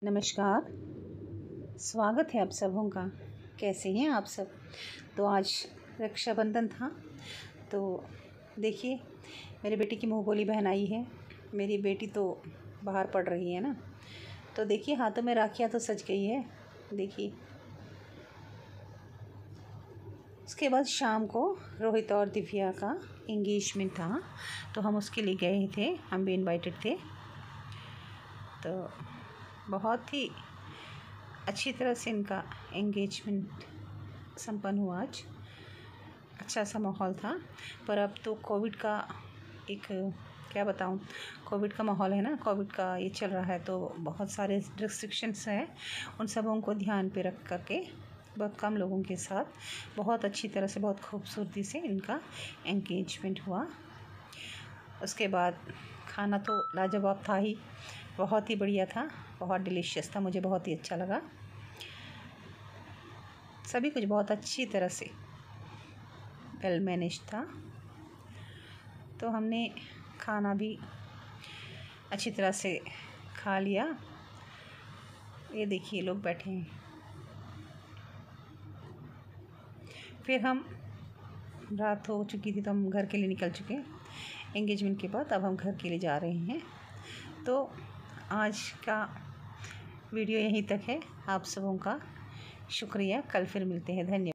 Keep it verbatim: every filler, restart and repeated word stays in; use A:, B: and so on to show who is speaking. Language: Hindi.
A: नमस्कार, स्वागत है आप सबों का। कैसे हैं आप सब। तो आज रक्षाबंधन था, तो देखिए मेरी बेटी की मुँह बोली बहन आई है। मेरी बेटी तो बाहर पढ़ रही है ना, तो देखिए हाथों में राखियाँ तो सज गई है। देखिए उसके बाद शाम को रोहित और दिव्या का एंगेजमेंट था, तो हम उसके लिए गए थे, हम भी इनवाइटेड थे। तो बहुत ही अच्छी तरह से इनका एंगेजमेंट संपन्न हुआ। आज अच्छा सा माहौल था, पर अब तो कोविड का एक क्या बताऊं, कोविड का माहौल है ना, कोविड का ये चल रहा है, तो बहुत सारे रिस्ट्रिक्शंस हैं। उन सबों को ध्यान पे रख करके बहुत कम लोगों के साथ बहुत अच्छी तरह से, बहुत खूबसूरती से इनका एंगेजमेंट हुआ। उसके बाद खाना तो लाजवाब था ही, बहुत ही बढ़िया था, बहुत डिलीशियस था, मुझे बहुत ही अच्छा लगा। सभी कुछ बहुत अच्छी तरह से वेल मैनेज था, तो हमने खाना भी अच्छी तरह से खा लिया। ये देखिए लोग बैठे हैं। फिर हम रात हो चुकी थी, तो हम घर के लिए निकल चुके एंगेजमेंट के बाद। अब हम घर के लिए जा रहे हैं। तो आज का वीडियो यहीं तक है। आप सबों का शुक्रिया। कल फिर मिलते हैं। धन्यवाद।